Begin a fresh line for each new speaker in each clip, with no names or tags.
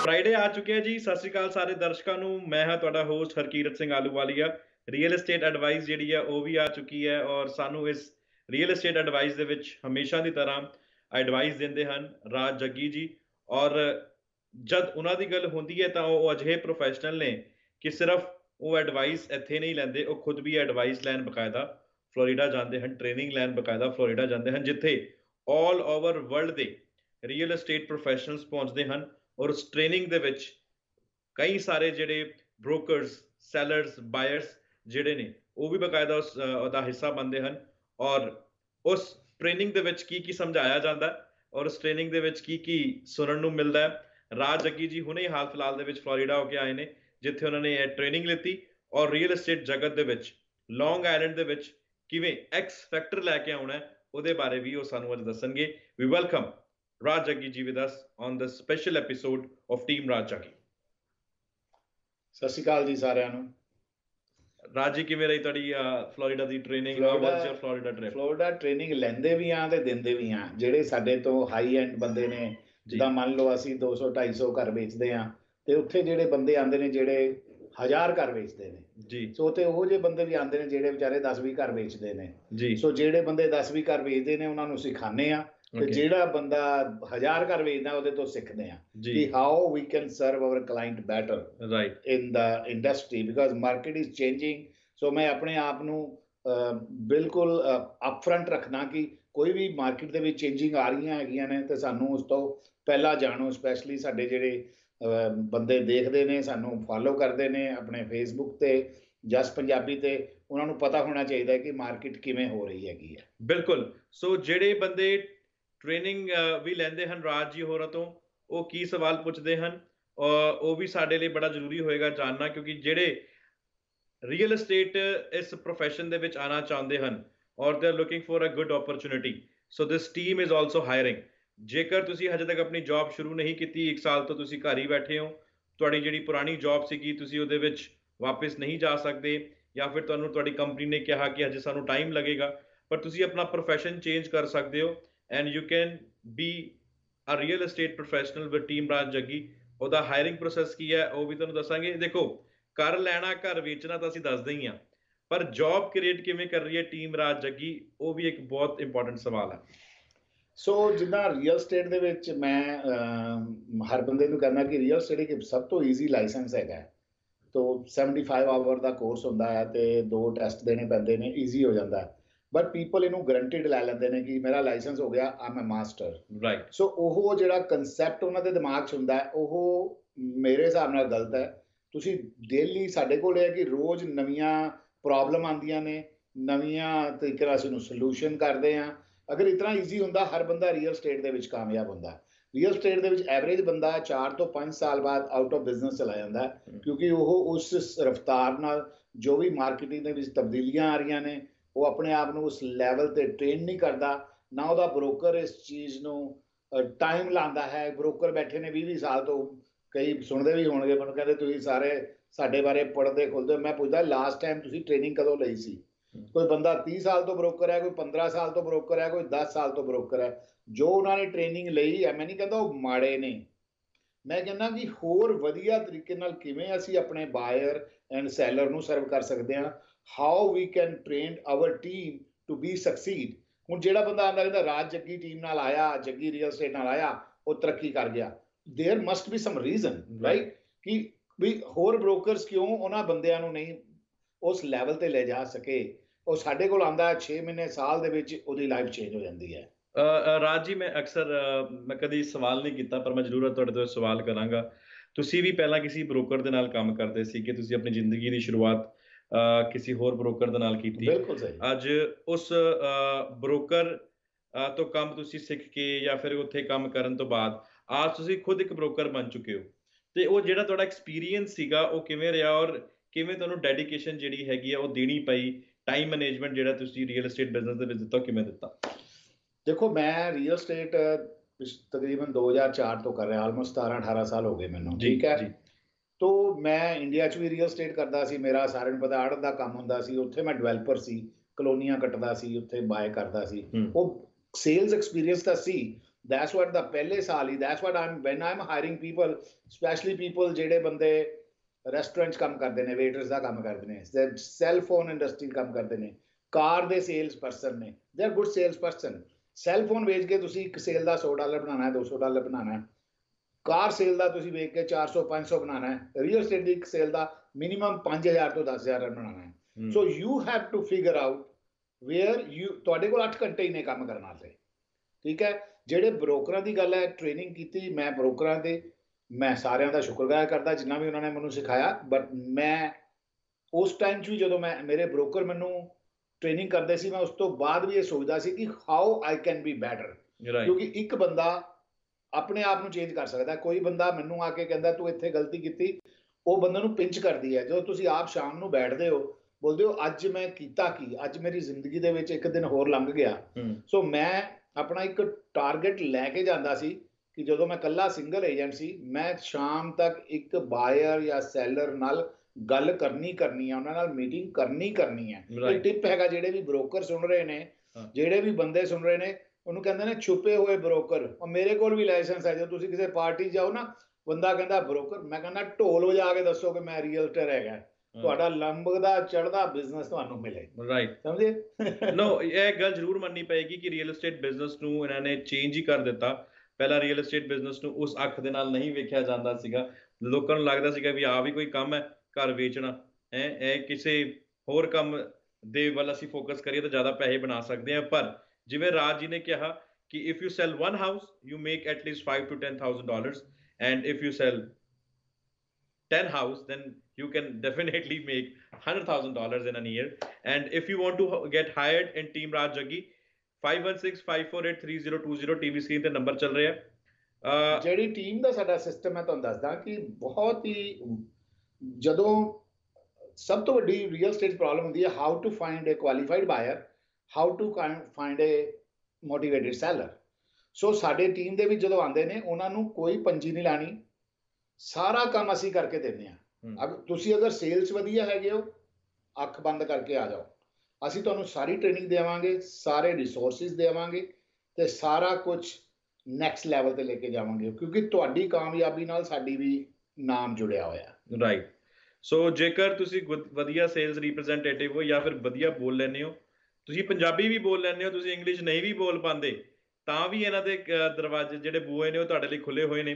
Friday ਆ ਚੁੱਕਿਆ ਜੀ। ਸਤਿ ਸ਼੍ਰੀ ਅਕਾਲ ਸਾਰੇ ਦਰਸ਼ਕਾਂ ਨੂੰ। ਮੈਂ ਹਾਂ ਤੁਹਾਡਾ host Harkirat Singh Ahluwalia. Real estate advice ਜਿਹੜੀ ਹੈ ਉਹ ਵੀ ਆ ਚੁੱਕੀ ਹੈ ਔਰ ਸਾਨੂੰ ਇਸ ਰੀਅਲ ਏਸਟੇਟ ਐਡਵਾਈਸ ਦੇ ਵਿੱਚ ਹਮੇਸ਼ਾ ਦੀ ਤਰ੍ਹਾਂ ਐਡਵਾਈਸ ਦਿੰਦੇ ਹਨ ਰਾਜ ਜੱਗੀ ਜੀ। ਔਰ ਜਦ ਉਹਨਾਂ ਦੀ ਗੱਲ ਹੁੰਦੀ ਹੈ ਤਾਂ ਉਹ ਅਜਿਹੇ ਪ੍ਰੋਫੈਸ਼ਨਲ ਨੇ ਕਿ ਸਿਰਫ ਉਹ ਐਡਵਾਈਸ ਇੱਥੇ ਨਹੀਂ ਲੈਂਦੇ, ਉਹ ਖੁਦ ਵੀ ਐਡਵਾਈਸ ਲੈਣ ਬਕਾਇਦਾ ਫਲੋਰੀਡਾ ਜਾਂਦੇ ਹਨ, ਟ੍ਰੇਨਿੰਗ ਲੈਣ ਬਕਾਇਦਾ ਫਲੋਰੀਡਾ ਜਾਂਦੇ ਹਨ, ਜਿੱਥੇ ਆਲ ਓਵਰ ਵਰਲਡ ਦੇ ਰੀਅਲ ਏਸਟੇਟ ਪ੍ਰੋਫੈਸ਼ਨਲਸ ਪਹੁੰਚਦੇ ਹਨ। ਔਰ ਉਸ ਟ੍ਰੇਨਿੰਗ ਦੇ ਵਿੱਚ ਕਈ ਸਾਰੇ ਜਿਹੜੇ ਬ੍ਰੋਕਰਸ, ਸੈਲਰਸ, ਬਾਇਰਸ ਜਿਹੜੇ ਨੇ ਉਹ ਵੀ ਬਕਾਇਦਾ ਉਹਦਾ ਹਿੱਸਾ ਬਣਦੇ ਹਨ। ਔਰ ਉਸ ਟ੍ਰੇਨਿੰਗ ਦੇ ਵਿੱਚ ਕੀ ਕੀ ਸਮਝਾਇਆ ਜਾਂਦਾ ਔਰ ਉਸ ਟ੍ਰੇਨਿੰਗ ਦੇ ਵਿੱਚ ਕੀ ਕੀ ਸੁਣਨ ਨੂੰ ਮਿਲਦਾ ਹੈ। ਰਾਜ ਜੱਗੀ ਜੀ ਹੁਣੇ ਹਾਲ ਫਿਲਹਾਲ ਦੇ ਵਿੱਚ ਫਲੋਰੀਡਾ ਹੋ ਕੇ ਆਏ ਨੇ, ਜਿੱਥੇ ਉਹਨਾਂ ਨੇ ਇਹ ਟ੍ਰੇਨਿੰਗ ਲਿੱਤੀ ਔਰ ਰੀਅਲ ਏਸਟੇਟ ਜਗਤ ਦੇ ਵਿੱਚ ਲੌਂਗ ਆਈਲੈਂਡ ਦੇ ਵਿੱਚ ਕਿਵੇਂ ਐਕਸ ਫੈਕਟਰ ਲੈ ਕੇ ਆਉਣਾ ਉਹਦੇ ਬਾਰੇ ਵੀ ਉਹ ਸਾਨੂੰ ਅੱਜ ਦੱਸਣਗੇ। ਵੀ welcome Raj Jaggi ji with us on the special episode of Team Raj Jaggi.
ਸਤਿ ਸ਼੍ਰੀ ਅਕਾਲ ਜੀ ਸਾਰਿਆਂ ਨੂੰ।
ਰਾਜ ਜੀ ਕਿਵੇਂ ਰਹੀ ਤੁਹਾਡੀ ਫਲੋਰੀਡਾ ਦੀ training? How was your Florida trip?
Florida training ਲੈਂਦੇ ਵੀ ਆ ਤੇ ਦਿੰਦੇ ਵੀ ਆ। ਜਿਹੜੇ ਸਾਡੇ ਤੋਂ ਹਾਈ ਐਂਡ ਬੰਦੇ ਨੇ, ਜਿੱਦਾਂ ਮੰਨ ਲਓ ਅਸੀਂ 200-250 ਘਰ ਵੇਚਦੇ ਆ ਤੇ ਉੱਥੇ ਜਿਹੜੇ ਬੰਦੇ ਆਉਂਦੇ ਨੇ ਜਿਹੜੇ 1000 ਘਰ ਵੇਚਦੇ ਨੇ ਜੀ। ਸੋ ਤੇ ਉਹ ਜਿਹੇ ਬੰਦੇ ਵੀ ਆਉਂਦੇ ਨੇ ਜਿਹੜੇ ਵਿਚਾਰੇ 10-20 ਘਰ ਵੇਚਦੇ ਨੇ ਜੀ। ਸੋ ਜਿਹੜੇ ਬੰਦੇ 10-20 ਘਰ ਵੇਚਦੇ ਨੇ ਉਹਨਾਂ ਨੂੰ ਸਿਖਾਉਂਦੇ ਆ ਤੇ ਜਿਹੜਾ ਬੰਦਾ 1000 ਘਰ ਵੇਚਦਾ ਉਹਦੇ ਤੋਂ ਸਿੱਖਦੇ ਆ ਕਿ how we can serve our client better right in the industry because market is changing. So ਮੈਂ ਆਪਣੇ ਆਪ ਨੂੰ ਬਿਲਕੁਲ ਅਪਫਰੰਟ ਰੱਖਣਾ ਕਿ ਕੋਈ ਵੀ ਮਾਰਕੀਟ ਦੇ ਵਿੱਚ ਚੇਂਜਿੰਗ ਆ ਰਹੀਆਂ ਹੈਗੀਆਂ ਨੇ ਤੇ ਸਾਨੂੰ ਉਸ ਤੋਂ ਪਹਿਲਾਂ ਜਾਣੋ। ਸਪੈਸ਼ਲੀ ਸਾਡੇ ਜਿਹੜੇ ਬੰਦੇ ਦੇਖਦੇ ਨੇ, ਸਾਨੂੰ ਫੋਲੋ ਕਰਦੇ ਨੇ ਆਪਣੇ ਫੇਸਬੁੱਕ ਤੇ, ਜਸ ਪੰਜਾਬੀ ਤੇ, ਉਹਨਾਂ ਨੂੰ ਪਤਾ ਹੋਣਾ ਚਾਹੀਦਾ ਕਿ ਮਾਰਕੀਟ ਕਿਵੇਂ ਹੋ ਰਹੀ ਹੈਗੀ ਹੈ।
ਬਿਲਕੁਲ। ਸੋ ਜਿਹੜੇ ਬੰਦੇ ਟ੍ਰੇਨਿੰਗ ਵੀ ਲੈਂਦੇ ਹਨ ਰਾਜ ਜੀ ਹੋਰਾਂ ਤੋਂ, ਉਹ ਕੀ ਸਵਾਲ ਪੁੱਛਦੇ ਹਨ ਉਹ ਵੀ ਸਾਡੇ ਲਈ ਬੜਾ ਜ਼ਰੂਰੀ ਹੋਏਗਾ ਜਾਣਨਾ, ਕਿਉਂਕਿ ਜਿਹੜੇ ਰੀਅਲ ਏਸਟੇਟ ਇਸ ਪ੍ਰੋਫੈਸ਼ਨ ਦੇ ਵਿੱਚ ਆਉਣਾ ਚਾਹੁੰਦੇ ਹਨ ਔਰ they are looking for a good opportunity. So this team is also hiring. ਜੇਕਰ ਤੁਸੀਂ ਹਜੇ ਤੱਕ ਆਪਣੀ ਜੌਬ ਸ਼ੁਰੂ ਨਹੀਂ ਕੀਤੀ, 1 ਸਾਲ ਤੋਂ ਤੁਸੀਂ ਘਰ ਹੀ ਬੈਠੇ ਹੋ, ਤੁਹਾਡੀ ਜਿਹੜੀ ਪੁਰਾਣੀ ਜੌਬ ਸੀਗੀ ਤੁਸੀਂ ਉਹਦੇ ਵਿੱਚ ਵਾਪਸ ਨਹੀਂ ਜਾ ਸਕਦੇ, ਜਾਂ ਫਿਰ ਤੁਹਾਨੂੰ ਤੁਹਾਡੀ ਕੰਪਨੀ ਨੇ ਕਿਹਾ ਕਿ ਹਜੇ ਸਾਨੂੰ ਟਾਈਮ ਲੱਗੇਗਾ, ਪਰ ਤੁਸੀਂ ਆਪਣਾ ਪ੍ਰੋਫੈਸ਼ਨ ਚੇਂਜ ਕਰ ਸਕਦੇ ਹੋ and you can be a real estate professional with team Raj Jaggi. ਉਹਦਾ ਹਾਇਰਿੰਗ ਪ੍ਰੋਸੈਸ ਕੀ ਹੈ ਉਹ ਵੀ ਤੁਹਾਨੂੰ ਦੱਸਾਂਗੇ। ਦੇਖੋ, ਘਰ ਲੈਣਾ, ਘਰ ਵੇਚਣਾ ਤਾਂ ਅਸੀਂ ਦੱਸਦੇ ਹੀ ਹਾਂ, ਪਰ ਜੌਬ ਕ੍ਰੀਏਟ ਕਿਵੇਂ ਕਰ ਰਹੀ ਹੈ ਟੀਮ ਰਾਜ ਜੱਗੀ, ਉਹ ਵੀ ਇੱਕ ਬਹੁਤ ਇੰਪੋਰਟੈਂਟ ਸਵਾਲ ਹੈ।
ਸੋ ਜਿੱਦਾਂ ਰੀਅਲ ਸਟੇਟ ਦੇ ਵਿੱਚ ਮੈਂ ਹਰ ਬੰਦੇ ਨੂੰ ਕਹਿੰਦਾ ਕਿ ਰੀਅਲ ਸਟੇਟ ਇੱਕ ਸਭ ਤੋਂ ਈਜ਼ੀ ਲਾਇਸੈਂਸ ਹੈਗਾ। ਤੋ 75 ਆਵਰ ਦਾ ਕੋਰਸ ਹੁੰਦਾ ਹੈ ਤੇ 2 ਟੈਸਟ ਦੇਣੇ ਪੈਂਦੇ ਨੇ, ਈਜ਼ੀ ਹੋ ਜਾਂਦਾ ਹੈ। ਬਟ ਪੀਪਲ ਇਹਨੂੰ ਗਰੰਟਿਡ ਲੈ ਲੈਂਦੇ ਨੇ ਕਿ ਮੇਰਾ ਲਾਇਸੈਂਸ ਹੋ ਗਿਆ, ਆਮ ਐ ਮਾਸਟਰ ਰਾਈਟ। ਸੋ ਉਹ ਜਿਹੜਾ ਕੰਸੈਪਟ ਉਹਨਾਂ ਦੇ ਦਿਮਾਗ 'ਚ ਹੁੰਦਾ ਉਹ ਮੇਰੇ ਹਿਸਾਬ ਨਾਲ ਗਲਤ ਹੈ। ਤੁਸੀਂ ਡੇਲੀ, ਸਾਡੇ ਕੋਲ ਇਹ ਹੈ ਕਿ ਰੋਜ਼ ਨਵੀਆਂ ਪ੍ਰੋਬਲਮ ਆਉਂਦੀਆਂ ਨੇ, ਨਵੀਆਂ ਤਰੀਕੇ ਨਾਲ ਅਸੀਂ ਉਹਨੂੰ ਸੋਲੂਸ਼ਨ ਕਰਦੇ ਹਾਂ। ਅਗਰ ਇਤਨਾ ਈਜ਼ੀ ਹੁੰਦਾ ਹਰ ਬੰਦਾ ਰੀਅਲ ਸਟੇਟ ਦੇ ਵਿੱਚ ਕਾਮਯਾਬ ਹੁੰਦਾ। ਰੀਅਲ ਸਟੇਟ ਦੇ ਵਿੱਚ ਐਵਰੇਜ ਬੰਦਾ 4 ਤੋਂ 5 ਸਾਲ ਬਾਅਦ ਆਊਟ ਆਫ ਬਿਜ਼ਨਸ ਚਲਾ ਜਾਂਦਾ, ਕਿਉਂਕਿ ਉਹ ਉਸ ਰਫਤਾਰ ਨਾਲ ਜੋ ਵੀ ਮਾਰਕੀਟਿੰਗ ਦੇ ਵਿੱਚ ਤਬਦੀਲੀਆਂ ਆ ਰਹੀਆਂ ਨੇ ਉਹ ਆਪਣੇ ਆਪ ਨੂੰ ਉਸ ਲੈਵਲ 'ਤੇ ਟ੍ਰੇਨ ਨਹੀਂ ਕਰਦਾ। ਨਾ ਉਹਦਾ ਬ੍ਰੋਕਰ ਇਸ ਚੀਜ਼ ਨੂੰ ਟਾਈਮ ਲਾਉਂਦਾ ਹੈ। ਬ੍ਰੋਕਰ ਬੈਠੇ ਨੇ 20-20 ਸਾਲ ਤੋਂ, ਕਈ ਸੁਣਦੇ ਵੀ ਹੋਣਗੇ ਮੈਨੂੰ, ਕਹਿੰਦੇ ਤੁਸੀਂ ਸਾਰੇ ਸਾਡੇ ਬਾਰੇ ਪੜ੍ਹਦੇ ਖੁੱਲ੍ਹਦੇ। ਮੈਂ ਪੁੱਛਦਾ ਲਾਸਟ ਟਾਈਮ ਤੁਸੀਂ ਟ੍ਰੇਨਿੰਗ ਕਦੋਂ ਲਈ ਸੀ? ਕੋਈ ਬੰਦਾ 30 ਸਾਲ ਤੋਂ ਬ੍ਰੋਕਰ ਹੈ, ਕੋਈ 15 ਸਾਲ ਤੋਂ ਬ੍ਰੋਕਰ ਹੈ, ਕੋਈ 10 ਸਾਲ ਤੋਂ ਬ੍ਰੋਕਰ ਹੈ। ਜੋ ਉਹਨਾਂ ਨੇ ਟ੍ਰੇਨਿੰਗ ਲਈ ਹੈ, ਮੈਂ ਨਹੀਂ ਕਹਿੰਦਾ ਉਹ ਮਾੜੇ ਨੇ, ਮੈਂ ਕਹਿੰਦਾ ਕਿ ਹੋਰ ਵਧੀਆ ਤਰੀਕੇ ਨਾਲ ਕਿਵੇਂ ਅਸੀਂ ਆਪਣੇ ਬਾਇਰ ਐਂਡ ਸੈਲਰ ਨੂੰ ਸਰਵ ਕਰ ਸਕਦੇ ਹਾਂ। How we can train our team to be succeed. ਹੁਣ ਜਿਹੜਾ ਬੰਦਾ ਆਉਂਦਾ ਕਹਿੰਦਾ ਰਾਜ ਜੱਗੀ ਟੀਮ ਨਾਲ ਆਇਆ, ਜੱਗੀ ਰੀਅਲ ਸਟੇਟ ਨਾਲ ਆਇਆ, ਉਹ ਤਰੱਕੀ ਕਰ ਗਿਆ। There must be some reason right ਕਿ ਵੀ ਹੋਰ ਬ੍ਰੋਕਰਸ ਕਿਉਂ ਉਹਨਾਂ ਬੰਦਿਆਂ ਨੂੰ ਨਹੀਂ ਉਸ ਲੈਵਲ 'ਤੇ ਲੈ ਜਾ ਸਕੇ। ਉਹ ਸਾਡੇ ਕੋਲ ਆਉਂਦਾ 6 ਮਹੀਨੇ, ਸਾਲ ਦੇ ਵਿੱਚ ਉਹਦੀ ਲਾਈਫ ਚੇਂਜ ਹੋ ਜਾਂਦੀ ਹੈ।
ਰਾਜ ਜੀ, ਮੈਂ ਅਕਸਰ ਮੈਂ ਕਦੀ ਸਵਾਲ ਨਹੀਂ ਕੀਤਾ ਪਰ ਮੈਂ ਜ਼ਰੂਰ ਤੁਹਾਡੇ ਤੋਂ ਸਵਾਲ ਕਰਾਂਗਾ। ਤੁਸੀਂ ਵੀ ਪਹਿਲਾਂ ਕਿਸੇ ਬ੍ਰੋਕਰ ਦੇ ਨਾਲ ਕੰਮ ਕਰਦੇ ਸੀ ਕਿ ਤੁਸੀਂ ਆਪਣੀ ਜ਼ਿੰਦਗੀ ਦੀ ਸ਼ੁਰੂਆਤ ਕਿਸੇ ਹੋਰ ਬ੍ਰੋਕਰ ਦੇ ਨਾਲ ਕੀਤੀ।
ਬਿਲਕੁਲ ਸਹੀ।
ਅੱਜ ਉਸ ਬ੍ਰੋਕਰ ਤੋਂ ਕੰਮ ਤੁਸੀਂ ਸਿੱਖ ਕੇ ਜਾਂ ਫਿਰ ਉੱਥੇ ਕੰਮ ਕਰਨ ਤੋਂ ਬਾਅਦ ਅੱਜ ਤੁਸੀਂ ਖੁਦ ਇੱਕ ਬ੍ਰੋਕਰ ਬਣ ਚੁੱਕੇ ਹੋ, ਤੇ ਉਹ ਜਿਹੜਾ ਤੁਹਾਡਾ ਐਕਸਪੀਰੀਅੰਸ ਸੀਗਾ ਉਹ ਕਿਵੇਂ ਰਿਹਾ ਔਰ ਕਿਵੇਂ ਤੁਹਾਨੂੰ ਡੈਡੀਕੇਸ਼ਨ ਜਿਹੜੀ ਹੈਗੀ ਆ ਉਹ ਦੇਣੀ ਪਈ? ਟਾਈਮ ਮੈਨੇਜਮੈਂਟ ਜਿਹੜਾ ਤੁਸੀਂ ਰੀਅਲ ਏਸਟੇਟ ਬਿਜ਼ਨਸ ਦੇ ਵਿੱਚ ਦਿੱਤਾ, ਕਿਵੇਂ ਦਿੱਤਾ?
ਦੇਖੋ, ਮੈਂ ਰੀਅਲ ਸਟੇਟ ਤਕਰੀਬਨ 2004 ਤੋਂ ਕਰ ਰਿਹਾ, ਆਲਮੋਸਟ 17-18 ਸਾਲ ਹੋ ਗਏ ਮੈਨੂੰ, ਠੀਕ ਹੈ। ਤੋ ਮੈਂ ਇੰਡੀਆ 'ਚ ਵੀ ਰੀਅਲ ਸਟੇਟ ਕਰਦਾ ਸੀ। ਮੇਰਾ ਸਾਰਿਆਂ ਨੂੰ ਪਤਾ ਆੜਤ ਦਾ ਕੰਮ ਹੁੰਦਾ ਸੀ। ਉੱਥੇ ਮੈਂ ਡਿਵੈਲਪਰ ਸੀ, ਕਲੋਨੀਆਂ ਕੱਟਦਾ ਸੀ, ਉੱਥੇ ਬਾਏ ਕਰਦਾ ਸੀ। ਉਹ ਸੇਲਸ ਐਕਸਪੀਰੀਅੰਸ ਤਾਂ ਸੀ, that's what the ਪਹਿਲੇ ਸਾਲ ਹੀ that's what when I'm hiring people, especially people ਜਿਹੜੇ ਬੰਦੇ ਰੈਸਟੋਰੈਂਟਸ ਕੰਮ ਕਰਦੇ ਨੇ, ਵੇਟਰਸ ਦਾ ਕੰਮ ਕਰਦੇ ਨੇ, ਸੈਲ ਫੋਨ ਇੰਡਸਟਰੀ ਕੰਮ ਕਰਦੇ ਨੇ, ਕਾਰ ਦੇ ਸੇਲਸ ਪਰਸਨ ਨੇ, they are good sales person. Cell phone ਵੇਚ ਕੇ ਤੁਸੀਂ ਇੱਕ ਸੇਲ ਦਾ $100 ਬਣਾਉਣਾ ਹੈ, $200 ਬਣਾਉਣਾ ਹੈ, ਕਾਰ ਸੇਲ ਦਾ ਤੁਸੀਂ ਵੇਚ ਕੇ 400-500 ਬਣਾਉਣਾ ਹੈ, ਰੀਅਲ ਸਟੇਟ ਦੀ ਇੱਕ ਸੇਲ ਦਾ ਮਿਨੀਮਮ 5000 ਤੋਂ 10000 ਬਣਾਉਣਾ ਹੈ। So you have to figure out where you, ਤੁਹਾਡੇ ਕੋਲ 8 ਘੰਟੇ ਹੀ ਨੇ ਕੰਮ ਕਰਨ ਵਾਸਤੇ, ਠੀਕ ਹੈ। ਜਿਹੜੇ ਬ੍ਰੋਕਰਾਂ ਦੀ ਗੱਲ ਹੈ, ਟ੍ਰੇਨਿੰਗ ਕੀਤੀ ਮੈਂ ਬ੍ਰੋਕਰਾਂ ਦੇ, ਮੈਂ ਸਾਰਿਆਂ ਦਾ ਸ਼ੁਕਰਗੁਜ਼ਾਰ ਕਰਦਾ ਜਿੰਨਾ ਵੀ ਉਹਨਾਂ ਨੇ ਮੈਨੂੰ ਸਿਖਾਇਆ। ਬਟ ਮੈਂ ਉਸ ਟਾਈਮ 'ਚ ਵੀ ਜਦੋਂ ਮੇਰੇ ਬ੍ਰੋਕਰ ਮੈਨੂੰ ਟ੍ਰੇਨਿੰਗ ਕਰਦੇ ਸੀ, ਮੈਂ ਉਸ ਤੋਂ ਬਾਅਦ ਵੀ ਇਹ ਸੋਚਦਾ ਸੀ ਕਿ how I can be better, ਕਿਉਂਕਿ ਇੱਕ ਬੰਦਾ ਆਪਣੇ ਆਪ ਨੂੰ ਚੇਂਜ ਕਰ ਸਕਦਾ। ਕੋਈ ਬੰਦਾ ਮੈਨੂੰ ਆ ਕੇ ਕਹਿੰਦਾ ਤੂੰ ਇੱਥੇ ਗਲਤੀ ਕੀਤੀ, ਉਹ ਬੰਦੇ ਨੂੰ ਪਿੰਚ ਕਰਦੀ ਹੈ। ਜਦੋਂ ਤੁਸੀਂ ਆਪ ਸ਼ਾਮ ਨੂੰ ਬੈਠਦੇ ਹੋ, ਬੋਲਦੇ ਹੋ ਅੱਜ ਮੈਂ ਕੀਤਾ ਕੀ, ਅੱਜ ਮੇਰੀ ਜ਼ਿੰਦਗੀ ਦੇ ਵਿੱਚ ਇੱਕ ਦਿਨ ਹੋਰ ਲੰਘ ਗਿਆ। ਸੋ ਮੈਂ ਆਪਣਾ ਇੱਕ ਟਾਰਗੇਟ ਲੈ ਕੇ ਜਾਂਦਾ ਸੀ ਕਿ ਜਦੋਂ ਮੈਂ ਇਕੱਲਾ ਸਿੰਗਲ ਏਜੰਟ ਸੀ, ਮੈਂ ਸ਼ਾਮ ਤੱਕ ਇੱਕ ਬਾਇਰ ਜਾਂ ਸੈਲਰ ਨਾਲ ਗੱਲ ਕਰਨੀ ਆ, ਉਹਨਾਂ ਨਾਲ ਮੀਟਿੰਗ ਕਰਨੀ ਹੈ। ਇਹ ਟਿਪ ਹੈਗਾ, ਜਿਹੜੇ ਵੀ ਬ੍ਰੋਕਰ ਸੁਣ ਰਹੇ ਨੇ, ਜਿਹੜੇ ਵੀ ਬੰਦੇ ਸੁਣ ਰਹੇ ਨੇ, ਉਹਨੂੰ ਕਹਿੰਦੇ ਨੇ ਛੁਪੇ ਹੋਏ ਬ੍ਰੋਕਰ। ਔਰ ਮੇਰੇ ਕੋਲ ਵੀ ਲਾਇਸੈਂਸ ਹੈ। ਜਦੋਂ ਤੁਸੀਂ ਕਿਸੇ ਪਾਰਟੀ ਜਾਓ ਨਾ, ਬੰਦਾ ਕਹਿੰਦਾ ਬ੍ਰੋਕਰ, ਮੈਂ ਕਹਿੰਦਾ ਢੋਲ ਵਜਾ ਕੇ ਦੱਸੋ ਕਿ ਮੈਂ ਰੀਅਲਟਰ ਹੈਗਾ, ਤੁਹਾਡਾ ਲੰਬਦਾ ਚੜ੍ਹਦਾ ਬਿਜ਼ਨਸ ਤੁਹਾਨੂੰ ਮਿਲੇ।
ਰਾਈਟ,
ਸਮਝੇ?
ਨੋ, ਇਹ ਗੱਲ ਜ਼ਰੂਰ ਮੰਨਣੀ ਪਏਗੀ ਕਿ ਰੀਅਲ ਏਸਟੇਟ ਬਿਜ਼ਨਸ ਨੂੰ ਇਹਨਾਂ ਨੇ ਚੇਂਜ ਹੀ ਕਰ ਦਿੱਤਾ। ਪਹਿਲਾਂ ਰੀਅਲ ਏਸਟੇਟ ਬਿਜ਼ਨਸ ਨੂੰ ਉਸ ਅੱਖ ਦੇ ਨਾਲ ਨਹੀਂ ਵੇਖਿਆ ਜਾਂਦਾ ਸੀਗਾ। ਲੋਕਾਂ ਨੂੰ ਲੱਗਦਾ ਸੀਗਾ ਵੀ ਆਹ ਵੀ ਕੋਈ ਕੰਮ ਹੈ, ਘਰ ਵੇਚਣਾ ਹੈ, ਇਹ ਕਿਸੇ ਹੋਰ ਕੰਮ ਦੇ ਵੱਲ ਅਸੀਂ ਫੋਕਸ ਕਰੀਏ ਤਾਂ ਜ਼ਿਆਦਾ ਪੈਸੇ ਬਣਾ ਸਕਦੇ ਹਾਂ। ਪਰ ਜਿਵੇਂ ਰਾਜ ਜੀ ਨੇ ਕਿਹਾ ਕਿ if you sell one house you make at least $5,000 to $10,000 and if you sell 10 house then you can definitely make $100,000 in a year. And if you want to get hired in Team Raj Jaggi, 5165483020 TV screen ਤੇ number ਚੱਲ ਰਿਹਾ ਹੈ।
ਜਿਹੜੀ team ਦਾ ਸਾਡਾ system ਹੈ, ਤੁਹਾਨੂੰ ਦੱਸਦਾ ਕਿ ਬਹੁਤ ਹੀ, ਜਦੋਂ ਸਭ ਤੋਂ ਵੱਡੀ ਰੀਅਲ ਸਟੇਟ ਪ੍ਰੋਬਲਮ ਹੁੰਦੀ ਹੈ how to find a qualified buyer, how to find a motivated seller. So ਸਾਡੇ ਟੀਮ ਦੇ ਵਿੱਚ ਜਦੋਂ ਆਉਂਦੇ ਨੇ, ਉਹਨਾਂ ਨੂੰ ਕੋਈ ਪੰਜੀ ਨਹੀਂ ਲਾਣੀ, ਸਾਰਾ ਕੰਮ ਅਸੀਂ ਕਰਕੇ ਦਿੰਦੇ ਹਾਂ। ਤੁਸੀਂ ਅਗਰ ਸੇਲਸ ਵਧੀਆ ਹੈਗੇ ਹੋ, ਅੱਖ ਬੰਦ ਕਰਕੇ ਆ ਜਾਓ, ਅਸੀਂ ਤੁਹਾਨੂੰ ਸਾਰੀ ਟ੍ਰੇਨਿੰਗ ਦੇਵਾਂਗੇ, ਸਾਰੇ ਰਿਸੋਰਸਿਸ ਦੇਵਾਂਗੇ ਤੇ ਸਾਰਾ ਕੁਝ ਨੈਕਸਟ ਲੈਵਲ ਤੇ ਲੈ ਕੇ ਜਾਵਾਂਗੇ, ਕਿਉਂਕਿ ਤੁਹਾਡੀ ਕਾਮਯਾਬੀ ਨਾਲ ਸਾਡੀ ਵੀ ਨਾਮ ਜੁੜਿਆ ਹੋਇਆ।
ਰਾਈਟ, ਸੋ ਜੇਕਰ ਤੁਸੀਂ ਵਧੀਆ ਸੇਲਸ ਰਿਪਰੈਜ਼ੈਂਟੇਟਿਵ ਹੋ ਜਾਂ ਫਿਰ ਵਧੀਆ ਬੋਲ ਲੈਂਦੇ ਹੋ, ਤੁਸੀਂ ਪੰਜਾਬੀ ਵੀ ਬੋਲ ਲੈਂਦੇ ਹੋ, ਤੁਸੀਂ ਇੰਗਲਿਸ਼ ਨਹੀਂ ਵੀ ਬੋਲ ਪਾਉਂਦੇ, ਤਾਂ ਵੀ ਇਹਨਾਂ ਦੇ ਦਰਵਾਜ਼ੇ ਜਿਹੜੇ ਬੂਹੇ ਨੇ ਉਹ ਤੁਹਾਡੇ ਲਈ ਖੁੱਲੇ ਹੋਏ ਨੇ।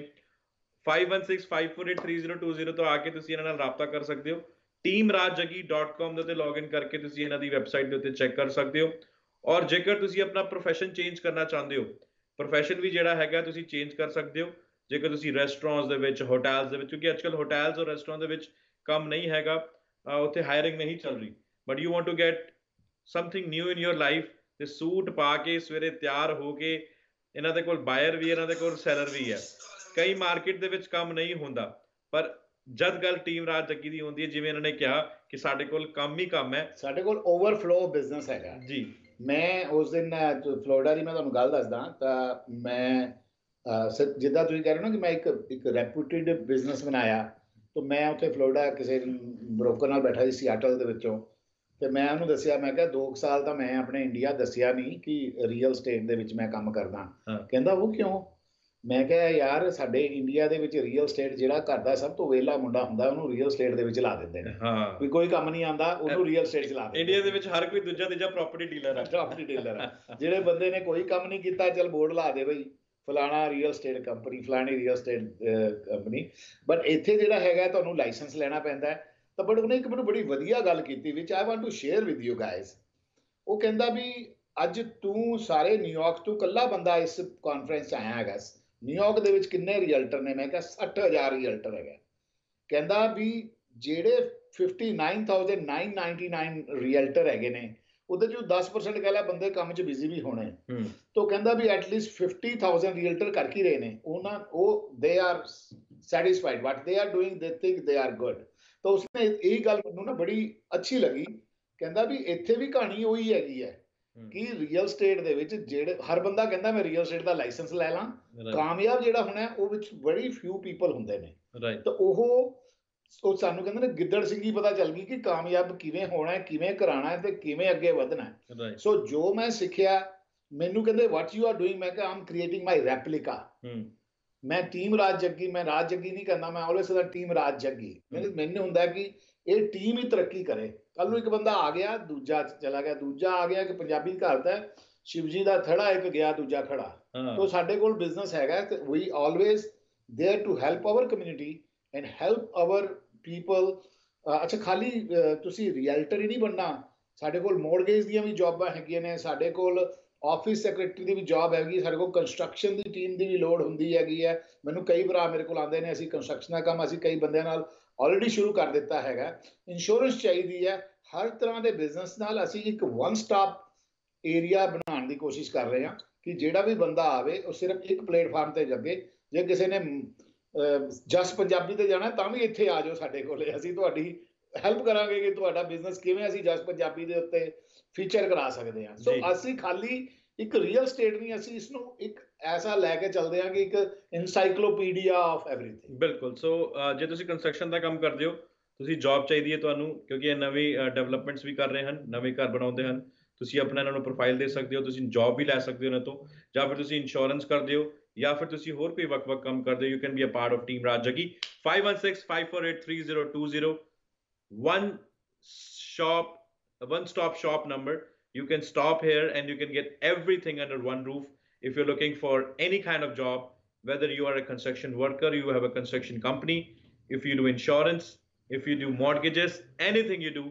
5165483020 ਤੋਂ ਆ ਕੇ ਤੁਸੀਂ ਇਹਨਾਂ ਨਾਲ ਰਾਬਤਾ ਕਰ ਸਕਦੇ ਹੋ। teamrajjaggi.com ਦੇ ਉੱਤੇ ਲੌਗਇਨ ਕਰਕੇ ਤੁਸੀਂ ਇਹਨਾਂ ਦੀ ਵੈਬਸਾਈਟ ਦੇ ਉੱਤੇ ਚੈੱਕ ਕਰ ਸਕਦੇ ਹੋ। ਔਰ ਜੇਕਰ ਤੁਸੀਂ ਆਪਣਾ ਪ੍ਰੋਫੈਸ਼ਨ ਚੇਂਜ ਕਰਨਾ ਚਾਹੁੰਦੇ ਹੋ, ਪ੍ਰੋਫੈਸ਼ਨ ਵੀ ਜਿਹੜਾ ਹੈਗਾ ਤੁਸੀਂ ਚੇਂਜ ਕਰ ਸਕਦੇ ਹੋ। ਜੇਕਰ ਤੁਸੀਂ ਰੈਸਟੋਰੈਂਟਸ ਦੇ ਵਿੱਚ, ਹੋਟਲਸ ਦੇ ਵਿੱਚ, ਕਿਉਂਕਿ ਅੱਜ ਕੱਲ੍ਹ ਹੋਟਲਸ ਔਰ ਰੈਸਟੋਰੈਂਟ ਦੇ ਵਿੱਚ ਕੰਮ ਨਹੀਂ ਹੈਗਾ, ਉੱਥੇ ਹਾਇਰਿੰਗ ਨਹੀਂ ਚੱਲ ਰਹੀ, but you want to get something new in your life, ਤੇ ਸੂਟ ਪਾ ਕੇ ਸਵੇਰੇ ਤਿਆਰ ਹੋ ਕੇ, ਇਹਨਾਂ ਦੇ ਕੋਲ ਬਾਇਰ ਵੀ, ਇਹਨਾਂ ਦੇ ਕੋਲ ਸੈਲਰ ਵੀ ਹੈ। ਕਈ ਮਾਰਕੀਟ ਦੇ ਵਿੱਚ ਕੰਮ ਨਹੀਂ ਹੁੰਦਾ, ਪਰ ਜਦ ਗੱਲ ਟੀਮ ਰਾਜ ਜੱਗੀ ਦੀ ਹੁੰਦੀ ਹੈ, ਜਿਵੇਂ ਇਹਨਾਂ ਨੇ ਕਿਹਾ ਕਿ ਸਾਡੇ ਕੋਲ ਕੰਮ ਹੀ ਕੰਮ ਹੈ,
ਸਾਡੇ ਕੋਲ ਓਵਰਫਲੋ ਬਿਜ਼ਨਸ ਹੈਗਾ
ਜੀ।
ਮੈਂ ਉਸ ਦਿਨ ਫਲੋਰੀਡਾ ਦੀ ਮੈਂ ਤੁਹਾਨੂੰ ਗੱਲ ਦੱਸਦਾ, ਤਾਂ ਮੈਂ ਜਿੱਦਾਂ ਤੁਸੀਂ ਕਹਿ ਰਹੇ ਹੋ ਨਾ ਕਿ ਮੈਂ ਇੱਕ ਰੈਪੂਟੇਡ ਬਿਜ਼ਨਸ ਬਣਾਇਆ, ਤਾਂ ਮੈਂ ਉੱਥੇ ਫਲੋਰੀਡਾ ਕਿਸੇ ਬ੍ਰੋਕਰ ਨਾਲ ਬੈਠਾ ਸੀ ਸਿਆਟਲ ਦੇ ਵਿੱਚੋਂ, ਤੇ ਮੈਂ ਉਹਨੂੰ ਦੱਸਿਆ, ਮੈਂ ਕਿਹਾ 2 ਸਾਲ ਤਾਂ ਮੈਂ ਆਪਣੇ ਇੰਡੀਆ ਦੱਸਿਆ ਨਹੀਂ ਕਿ ਰੀਅਲ ਸਟੇਟ ਦੇ ਵਿੱਚ ਮੈਂ ਕੰਮ ਕਰਦਾ। ਕਹਿੰਦਾ ਉਹ ਕਿਉਂ? ਮੈਂ ਕਿਹਾ ਯਾਰ, ਸਾਡੇ ਇੰਡੀਆ ਦੇ ਵਿੱਚ ਰੀਅਲ ਸਟੇਟ ਜਿਹੜਾ ਘਰ ਦਾ ਸਭ ਤੋਂ ਵਿਹਲਾ ਮੁੰਡਾ ਹੁੰਦਾ, ਉਹਨੂੰ ਰੀਅਲ ਸਟੇਟ ਦੇ ਵਿੱਚ ਲਾ ਦਿੰਦੇ ਨੇ। ਵੀ ਕੋਈ ਕੰਮ ਨਹੀਂ ਆਉਂਦਾ, ਉਹਨੂੰ ਰੀਅਲ ਸਟੇਟ 'ਚ ਲਾ ਦਿੰਦੇ।
ਇੰਡੀਆ ਦੇ ਵਿੱਚ ਹਰ ਕੋਈ ਦੂਜਾ ਤੀਜਾ ਪ੍ਰਾਪਰਟੀ ਡੀਲਰ
ਹੈ। ਜਿਹੜੇ ਬੰਦੇ ਨੇ ਕੋਈ ਕੰਮ ਨਹੀਂ ਕੀਤਾ, ਚੱਲ ਬੋਰਡ ਲਾ ਦੇ ਬਈ ਫਲਾਣਾ ਰੀਅਲ ਸਟੇਟ ਕੰਪਨੀ, ਫਲਾਣੀ ਰੀਅਲ ਸਟੇਟ ਕੰਪਨੀ। ਬਟ ਇੱਥੇ ਜਿਹੜਾ ਹੈਗਾ ਤੁਹਾਨੂੰ ਲਾਇਸੈਂਸ ਲੈਣਾ ਪੈਂਦਾ। ਤਾਂ ਬਟ ਉਹਨੇ ਇੱਕ ਮੈਨੂੰ ਬੜੀ ਵਧੀਆ ਗੱਲ ਕੀਤੀ, which I want to share with you guys. ਉਹ ਕਹਿੰਦਾ ਵੀ ਅੱਜ ਤੂੰ ਸਾਰੇ ਨਿਊਯਾਰਕ ਤੋਂ ਇਕੱਲਾ ਬੰਦਾ ਇਸ ਕਾਨਫਰੰਸ 'ਚ ਆਇਆ ਹੈਗਾ। ਨਿਊਯਾਰਕ ਦੇ ਵਿੱਚ ਕਿੰਨੇ ਰੀਅਲਟਰ ਨੇ? ਮੈਂ ਕਿਹਾ 60,000 ਰੀਅਲਟਰ ਹੈਗਾ। ਕਹਿੰਦਾ ਵੀ ਜਿਹੜੇ 59,999 ਰੀਅਲਟਰ ਹੈਗੇ ਨੇ, ਉਹਦੇ 'ਚੋਂ 10% ਕਹਿ ਲਾ ਬੰਦੇ ਕੰਮ 'ਚ ਬਿਜ਼ੀ ਵੀ ਹੋਣੇ। ਤਾਂ ਕਹਿੰਦਾ ਵੀ ਐਟਲੀਸਟ 50,000 ਰੀਅਲਟਰ ਕਰ ਹੀ ਰਹੇ ਨੇ। They R satisfied what they are doing, they think they are good. ਤਾਂ ਉਸਨੇ ਇਹ ਗੱਲ ਮੈਨੂੰ ਨਾ ਬੜੀ ਅੱਛੀ ਲੱਗੀ। ਕਹਿੰਦਾ ਵੀ ਇੱਥੇ ਵੀ ਕਹਾਣੀ ਉਹੀ ਹੈਗੀ ਹੈ ਕਿ ਰੀਅਲ ਸਟੇਟ ਦੇ ਵਿੱਚ ਜਿਹੜੇ ਹਰ ਬੰਦਾ ਕਹਿੰਦਾ ਮੈਂ ਰੀਅਲ ਸਟੇਟ ਦਾ ਲਾਇਸੈਂਸ ਲੈ ਲਾਂ, ਕਾਮਯਾਬ ਜਿਹੜਾ ਹੋਣਾ ਉਹ ਵਿੱਚ ਬੜੀ ਫਿਊ ਪੀਪਲ ਹੁੰਦੇ ਨੇ। ਤਾਂ ਉਹ ਸਾਨੂੰ ਕਹਿੰਦੇ ਨੇ ਗਿੱਦੜ ਸਿੰਘੀ ਪਤਾ ਚੱਲ ਗਈ ਕਿ ਕਾਮਯਾਬ ਕਿਵੇਂ ਹੋਣਾ, ਕਿਵੇਂ ਕਰਾਉਣਾ ਤੇ ਕਿਵੇਂ ਅੱਗੇ ਵਧਣਾ। ਸੋ ਜੋ ਮੈਂ ਸਿੱਖਿਆ ਮੈਨੂੰ ਕਹਿੰਦੇ what you are doing, ਮੈਂ ਕਿਹਾ I'm creating my replica। ਮੈਂ ਟੀਮ ਰਾਜ ਜੱਗੀ, ਮੈਂ ਰਾਜ ਜੱਗੀ ਨਹੀਂ ਕਰਨਾ, ਮੈਂ always the team Raj Jaggi. ਮੈਨੂੰ ਹੁੰਦਾ ਕਿ ਇਹ ਟੀਮ ਹੀ ਤਰੱਕੀ ਕਰੇ। ਕੱਲ ਨੂੰ ਇੱਕ ਬੰਦਾ ਆ ਗਿਆ, ਦੂਜਾ ਚਲਾ ਗਿਆ, ਦੂਜਾ ਆ ਗਿਆ, ਕਿ ਪੰਜਾਬੀ ਘਰ ਦਾ ਸ਼ਿਵਜੀ ਦਾ ਥੜਾ ਇੱਕ ਗਿਆ, ਦੂਜਾ ਖੜਾ। ਤੋ ਸਾਡੇ ਕੋਲ ਬਿਜ਼ਨਸ ਹੈਗਾ, we always there to help our community and help our people। ਅੱਛਾ, ਖਾਲੀ ਤੁਸੀਂ ਰੀਅਲਟਰ ਹੀ ਨਹੀਂ ਬਣਨਾ, ਸਾਡੇ ਕੋਲ ਮੋਰਗੇਜ ਦੀਆਂ ਵੀ ਜੌਬਾਂ ਹੈਗੀਆਂ ਨੇ, ਸਾਡੇ ਕੋਲ ਆਫਿਸ ਸੈਕਟਰੀ ਦੀ ਵੀ ਜੌਬ ਹੈਗੀ, ਸਾਡੇ ਕੋਲ ਕੰਸਟਰਕਸ਼ਨ ਦੀ ਟੀਮ ਦੀ ਵੀ ਲੋੜ ਹੁੰਦੀ ਹੈਗੀ ਹੈ। ਮੈਨੂੰ ਕਈ ਭਰਾ ਮੇਰੇ ਕੋਲ ਆਉਂਦੇ ਨੇ, ਅਸੀਂ ਕੰਸਟਰਕਸ਼ਨ ਦਾ ਕੰਮ ਅਸੀਂ ਕਈ ਬੰਦਿਆਂ ਨਾਲ ਆਲਰੇਡੀ ਸ਼ੁਰੂ ਕਰ ਦਿੱਤਾ ਹੈਗਾ। ਇੰਸ਼ੋਰੈਂਸ ਚਾਹੀਦੀ ਹੈ, ਹਰ ਤਰ੍ਹਾਂ ਦੇ ਬਿਜ਼ਨਸ ਨਾਲ ਅਸੀਂ ਇੱਕ ਵਨ ਸਟਾਪ ਏਰੀਆ ਬਣਾਉਣ ਦੀ ਕੋਸ਼ਿਸ਼ ਕਰ ਰਹੇ ਹਾਂ ਕਿ ਜਿਹੜਾ ਵੀ ਬੰਦਾ ਆਵੇ ਉਹ ਸਿਰਫ ਇੱਕ ਪਲੇਟਫਾਰਮ ਤੇ ਲੱਗੇ। ਜੇ ਕਿਸੇ ਨੇ ਜਸ ਪੰਜਾਬੀ ਤੇ ਜਾਣਾ ਤਾਂ ਵੀ ਇੱਥੇ ਆ ਜਾਓ ਸਾਡੇ ਕੋਲੇ, ਅਸੀਂ ਤੁਹਾਡੀ ਹੈਲਪ ਕਰਾਂਗੇ ਕਿ ਤੁਹਾਡਾ ਬਿਜ਼ਨਸ ਕਿਵੇਂ ਅਸੀਂ ਜਸ ਪੰਜਾਬੀ ਦੇ ਉੱਤੇ ਫੀਚਰ ਕਰਾ ਸਕਦੇ ਹਾਂ। ਸੋ ਅਸੀਂ ਖਾਲੀ ਇੱਕ ਰੀਅਲ ਸਟੇਟ ਨਹੀਂ, ਅਸੀਂ ਇਸ ਨੂੰ ਇੱਕ ਐਸਾ ਲੈ ਕੇ ਚੱਲਦੇ ਹਾਂ ਕਿ ਇੱਕ ਇਨਸਾਈਕਲੋਪੀਡੀਆ ਆਫ ਐਵਰੀਥਿੰਗ।
ਬਿਲਕੁਲ। ਸੋ ਜੇ ਤੁਸੀਂ ਕੰਸਟਰਕਸ਼ਨ ਦਾ ਕੰਮ ਕਰਦੇ ਹੋ, ਤੁਸੀਂ ਜੌਬ ਚਾਹੀਦੀ ਹੈ ਤੁਹਾਨੂੰ, ਕਿਉਂਕਿ ਇਹ ਨਵੀਂ ਡਿਵੈਲਪਮੈਂਟਸ ਵੀ ਕਰ ਰਹੇ ਹਨ, ਨਵੇਂ ਘਰ ਬਣਾਉਂਦੇ ਹਨ, ਤੁਸੀਂ ਆਪਣਾ ਇਹਨਾਂ ਨੂੰ ਪ੍ਰੋਫਾਈਲ ਦੇ ਸਕਦੇ ਹੋ, ਤੁਸੀਂ ਜੌਬ ਵੀ ਲੈ ਸਕਦੇ ਹੋ ਇਹਨਾਂ ਤੋਂ, ਜਾਂ ਫਿਰ ਤੁਸੀਂ ਇੰਸ਼ੋਰੈਂਸ ਕਰਦੇ ਹੋ, ਜਾਂ ਫਿਰ ਤੁਸੀਂ ਹੋਰ ਕੋਈ ਵੱਖ-ਵੱਖ ਕੰਮ ਕਰਦੇ ਹੋ, you can be a part of team Raj Jaggi. 5165483020 one stop shop number। You can stop here and you can get everything under one roof. If you're looking for any kind of job, whether you are a construction worker, you have a construction company, if you do insurance, if you do mortgages, anything you do,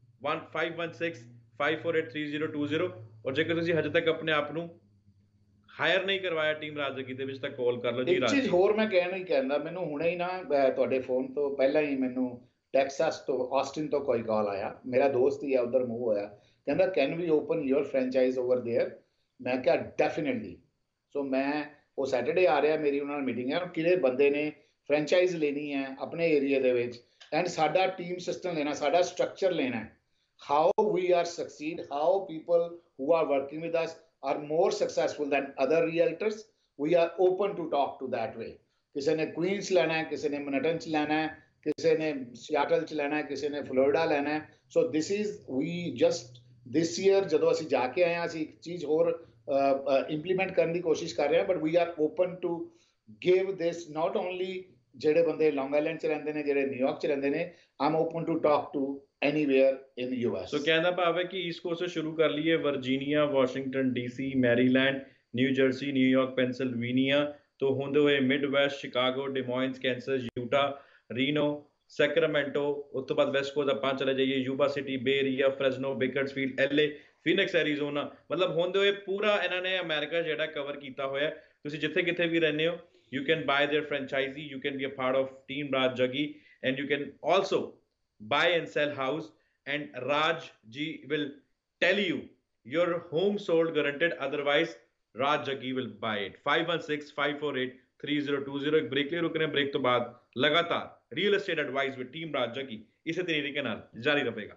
1516548320। और जेकर ਤੁਸੀਂ ਹਜੇ ਤੱਕ ਆਪਣੇ ਆਪ ਨੂੰ hire ਨਹੀਂ ਕਰਵਾਇਆ ਟੀਮ ਰਾਜ ਜੱਗੀ ਦੇ ਵਿੱਚ ਤਾਂ ਕਾਲ ਕਰ ਲਓ ਜੀ।
ਇੱਕ ਚੀਜ਼ ਹੋਰ ਮੈਂ ਕਹਿਣਾ ਹੀ ਕਹਿੰਦਾ, ਮੈਨੂੰ ਹੁਣੇ ਹੀ ਨਾ ਤੁਹਾਡੇ ਫੋਨ ਤੋਂ ਪਹਿਲਾਂ ਹੀ ਮੈਨੂੰ ਟੈਕਸਾਸ ਤੋਂ, ਆਸਟਿਨ ਤੋਂ ਕੋਈ ਕਾਲ ਆਇਆ, ਮੇਰਾ ਦੋਸਤ ਹੀ ਹੈ ਉਧਰ ਮੂਵ ਹੋਇਆ, ਕਹਿੰਦਾ can we open your franchise over there. ਮੈਂ ਕਿਹਾ ਡੈਫੀਨੇਟਲੀ। ਸੋ ਮੈਂ ਉਹ ਸੈਟਰਡੇ ਆ ਰਿਹਾ, ਮੇਰੀ ਉਹਨਾਂ ਨਾਲ ਮੀਟਿੰਗ ਹੈ, ਕਿਹੜੇ ਬੰਦੇ ਨੇ ਫਰੈਂਚਾਈਜ਼ ਲੈਣੀ ਹੈ ਆਪਣੇ ਏਰੀਆ ਦੇ ਵਿੱਚ, ਐਂਡ ਸਾਡਾ ਟੀਮ ਸਿਸਟਮ ਲੈਣਾ, ਸਾਡਾ ਸਟਰਕਚਰ ਲੈਣਾ, how we are succeed, how people who are working with us are more successful than other realtors, we are open to talk to that way। ਕਿਸੇ ਨੇ ਕੁਈਨਸ ਲੈਣਾ ਹੈ, ਕਿਸੇ ਨੇ ਮੈਨਹਟਨ ਚ ਲੈਣਾ ਹੈ, ਕਿਸੇ ਨੇ ਸਿਆਟਲ ਚ ਲੈਣਾ ਹੈ, ਕਿਸੇ ਨੇ ਫਲੋਰੀਡਾ ਲੈਣਾ ਹੈ। So this is we just this year ਜਦੋਂ ਅਸੀਂ ਜਾ ਕੇ ਆਏ ਹਾਂ, ਅਸੀਂ ਇੱਕ ਚੀਜ਼ ਹੋਰ ਇੰਪਲੀਮੈਂਟ ਕਰਨ ਦੀ ਕੋਸ਼ਿਸ਼ ਕਰ ਰਹੇ ਹਾਂ, but we are open to give this not only ਜਿਹੜੇ ਬੰਦੇ ਲੌਂਗ ਆਈਲੈਂਡ ਚ ਰਹਿੰਦੇ ਨੇ, ਜਿਹੜੇ ਨਿਊਯਾਰਕ ਚ ਰਹਿੰਦੇ ਨੇ, I'm open to talk to anywhere in the US।
ਸੋ ਕਹਿੰਦਾ ਭਾਵ ਹੈ ਕਿ ਈਸਟ ਕੋਸਟ ਤੋਂ ਸ਼ੁਰੂ ਕਰ ਲਈਏ, Virginia, Washington DC, Maryland, New Jersey, New York, Pennsylvania ਤੋਂ ਹੁੰਦੇ ਹੋਏ mid west, Chicago, Des Moines, Kansas, Utah, Reno, Sacramento, ਉਸ ਤੋਂ ਬਾਅਦ ਵੈਸਟ ਕੋਸਟ ਆਪਾਂ ਚਲੇ ਜਾਈਏ, Yuba City, Bay Area, Fresno, Bakersfield, LA, Phoenix, Arizona, ਮਤਲਬ ਹੁੰਦੇ ਹੋਏ ਪੂਰਾ ਇਹਨਾਂ ਨੇ ਅਮਰੀਕਾ ਜਿਹੜਾ ਕਵਰ ਕੀਤਾ ਹੋਇਆ। ਤੁਸੀਂ ਜਿੱਥੇ ਕਿਤੇ ਵੀ ਰਹਿੰਦੇ ਹੋ, you can buy their franchisee, you can be a part of team Raj Jaggi, and you can also buy and sell house, and Raj ji will tell you your home sold guaranteed, otherwise Raj Jaggi will buy it। 5165483020। एक break ले रुक रहे हैं, break तो बाद लगातार real estate advice with team Raj Jaggi इसे तरीके नाल जारी रहेगा।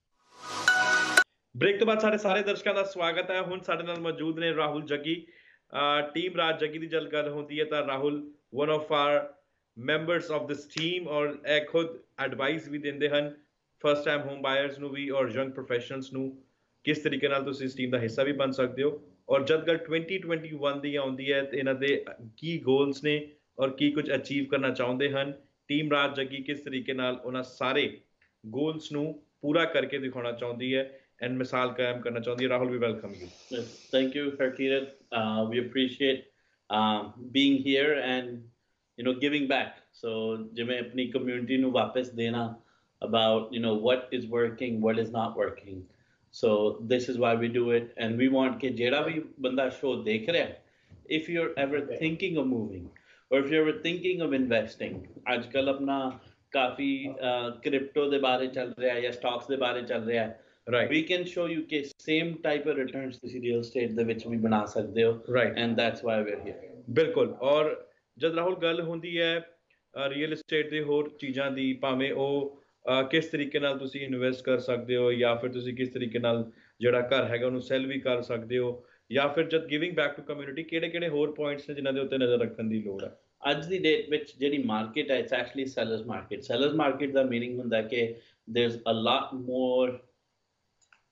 ब्रेक तो बाद सारे दर्शकों का स्वागत है। हुण साडे नाल मौजूद ने राहुल जग्गी। टीम राज जग्गी की जल गल होती है तो Rahul one of our members of this team, और खुद एडवाइस भी देंदे हन फर्स्ट टाइम होम बायर्स ਨੂੰ ਵੀ और यंग प्रोफैशनल्स ਨੂੰ किस तरीके नाल तुसीं इस टीम का हिस्सा भी बन सकते हो। और जब गल 2021 दी आउंदी है तो इन्हां दे की गोल्स ने और की कुछ अचीव करना चाहुंदे हन, टीम राज जग्गी किस तरीके नाल उन्हां सारे गोल्स ਨੂੰ पूरा करके दिखाना चाहुंदी है and मिसाल कायम करना चाहुंदी है। Rahul, we welcome you।
Yes, thank you, Harkirat। We appreciate being here and giving back। So जिवें अपनी community ਨੂੰ ਵਾਪਸ ਦੇਣਾ about what is working, what is not working। So this is why we do it, and we want कि ਜਿਹੜਾ ਵੀ ਬੰਦਾ show ਦੇਖ ਰਿਹਾ, if you're ever thinking of moving or if you're ever thinking of investing, ਅੱਜਕੱਲ ਆਪਣਾ ਕਾਫੀ crypto ਦੇ ਬਾਰੇ ਚੱਲ ਰਿਹਾ ਜਾਂ stocks ਦੇ ਬਾਰੇ ਚੱਲ ਰਿਹਾ ਹੈ,
right,
we can show you कि same type of returns ਤੁਸੀਂ real estate ਦੇ ਵਿੱਚ ਵੀ ਬਣਾ ਸਕਦੇ ਹੋ,
right,
and that's why we're here।
ਬਿਲਕੁਲ। ਔਰ ਜਦ ਰਾਹੁਲ ਗੱਲ ਹੁੰਦੀ ਹੈ ਰੀਅਲ ਏਸਟੇਟ ਦੇ ਹੋਰ ਚੀਜ਼ਾਂ ਦੀ, ਭਾਵੇਂ ਉਹ ਕਿਸ ਤਰੀਕੇ ਨਾਲ ਤੁਸੀਂ ਇਨਵੈਸਟ ਕਰ ਸਕਦੇ ਹੋ, ਜਾਂ ਫਿਰ ਤੁਸੀਂ ਕਿਸ ਤਰੀਕੇ ਨਾਲ ਜਿਹੜਾ ਘਰ ਹੈਗਾ ਉਹਨੂੰ ਸੈਲ ਵੀ ਕਰ ਸਕਦੇ ਹੋ, ਜਾਂ ਫਿਰ ਜਦ ਗਿਵਿੰਗ ਬੈਕ ਟੂ ਕਮਿਊਨਿਟੀ, ਕਿਹੜੇ ਹੋਰ ਪੁਆਇੰਟਸ ਨੇ ਜਿਨ੍ਹਾਂ ਦੇ ਉੱਤੇ ਨਜ਼ਰ ਰੱਖਣ ਦੀ ਲੋੜ ਹੈ?
ਅੱਜ ਦੀ ਡੇਟ ਵਿੱਚ ਜਿਹੜੀ ਮਾਰਕੀਟ ਹੈ, it's actually sellers market. Sellers market ਦਾ ਮੀਨਿੰਗ ਹੁੰਦਾ ਕਿ ਦੇਅਰਸ ਅ ਲੋਟ ਮੋਰ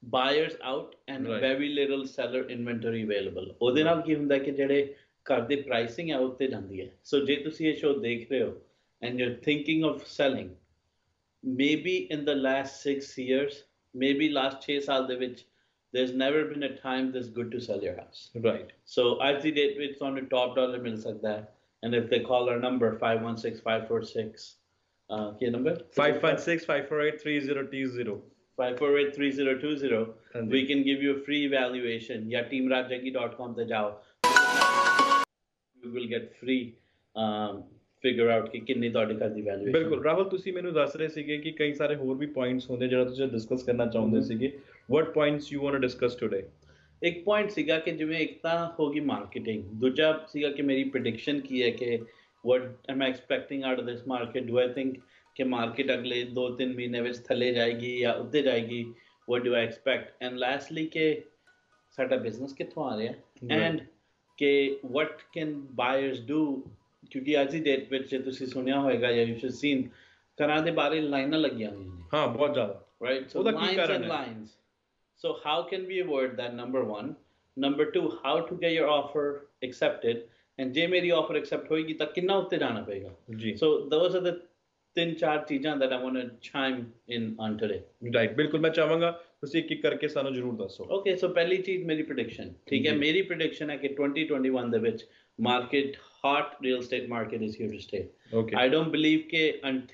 buyers out and
Right.
very little seller inventory available. ਉਹਦੇ ਨਾਲ ਕੀ ਹੁੰਦਾ ਕਿ ਜਿਹੜੇ ਘਰ ਦੇ ਪ੍ਰਾਈਸਿੰਗ ਹੈ ਉੱਤੇ ਜਾਂਦੀ ਹੈ। ਸੋ ਜੇ ਤੁਸੀਂ ਇਹ ਸ਼ੋਅ ਦੇਖ ਰਹੇ ਹੋ and you're thinking of selling, maybe in the last 6 years, maybe last 6 ਸਾਲ ਦੇ ਵਿੱਚ, there's never been a time this good to sell your house.
Right.
So ਅੱਜ ਦੀ ਡੇਟ ਵਿੱਚ ਤੁਹਾਨੂੰ top dollar ਮਿਲ ਸਕਦਾ ਹੈ, and if they call our number 516-546 Ki number
516-548-3020
548-3020,
ਹਾਂਜੀ।
we can give you a free evaluation ਜਾਂ teamrajagi.com ਤੇ ਜਾਓ, you will get free figure out ਕਿ ਕਿੰਨੀ ਤੁਹਾਡੀ ਘਰ ਦੀ valuation।
ਬਿਲਕੁਲ ਰਾਹੁਲ, ਤੁਸੀਂ ਮੈਨੂੰ ਦੱਸ ਰਹੇ ਸੀਗੇ ਕਿ ਕਈ ਸਾਰੇ ਹੋਰ ਵੀ ਪੁਆਇੰਟਸ ਹੁੰਦੇ ਜਿਹੜਾ ਤੁਸੀਂ ਡਿਸਕਸ ਕਰਨਾ ਚਾਹੁੰਦੇ ਸੀਗੇ। what points you want to discuss today?
ਇੱਕ ਪੁਆਇੰਟ ਸੀਗਾ ਕਿ ਜਿਵੇਂ ਇੱਕ ਤਾਂ ਹੋ ਗਈ ਮਾਰਕੀਟਿੰਗ, ਦੂਜਾ ਸੀਗਾ ਕਿ ਮੇਰੀ ਪ੍ਰੈਡਿਕਸ਼ਨ ਕੀ ਹੈ ਕਿ what am I expecting out of this market? Do I think ਕਿ ਮਾਰਕੀਟ ਅਗਲੇ 2-3 ਮਹੀਨੇ ਵਿੱਚ ਥੱਲੇ ਜਾਏਗੀ ਜਾਂ ਉੱਤੇ ਜਾਏਗੀ? What do I expect? And lastly ਕਿ ਸਾਡਾ ਬਿਜ਼ਨਸ ਕਿੱਥੋਂ ਆ ਰਿਹਾ and ਕਿ what can buyers do? ਕਿਉਂਕਿ ਅੱਜ ਦੀ ਡੇਟ ਵਿੱਚ ਜੇ ਤੁਸੀਂ ਸੁਣਿਆ ਹੋਏਗਾ ਜਾਂ you should seen, ਘਰਾਂ ਦੇ ਬਾਹਰ ਲਾਈਨਾਂ ਲੱਗੀਆਂ ਹੋਈਆਂ ਨੇ।
ਹਾਂ, ਬਹੁਤ ਜ਼ਿਆਦਾ।
Right? So
ਉਹਦਾ ਕੀ
lines
ਕਾਰਨ
and
ਹੈ?
lines. So how can we avoid that? Number one. Number two, how to get your offer accepted? And ਜੇ ਮੇਰੀ offer accept ਹੋਏਗੀ ਤਾਂ ਕਿੰਨਾ ਉੱਤੇ ਜਾਣਾ ਪਏਗਾ?
ਜੀ।
So those are the 3-4 ਚੀਜ਼ਾਂ that I want to chime in on today.
Right, ਬਿਲਕੁਲ। ਮੈਂ ਚਾਹਾਂਗਾ ਤੁਸੀਂ ਇੱਕ ਇੱਕ ਕਰਕੇ ਸਾਨੂੰ ਜ਼ਰੂਰ ਦੱਸੋ।
Okay, so ਪਹਿਲੀ ਚੀਜ਼ ਮੇਰੀ prediction, ਠੀਕ ਹੈ? ਮੇਰੀ prediction ਹੈ ਕਿ 2021 ਦੇ ਵਿੱਚ market, hot real estate market is here to stay.
Okay.
I don't believe ਕਿ